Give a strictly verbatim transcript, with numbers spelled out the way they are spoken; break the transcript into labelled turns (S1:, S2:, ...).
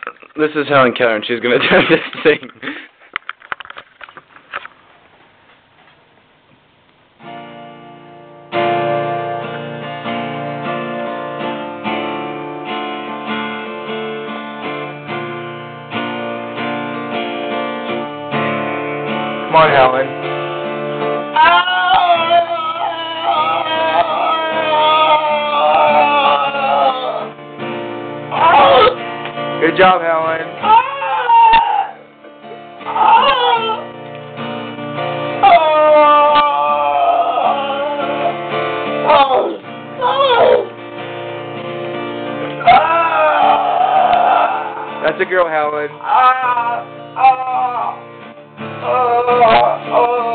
S1: This is Helen Keller, and she's gonna do this thing.
S2: Come on, Helen. Good job, Helen. That's a girl, Helen.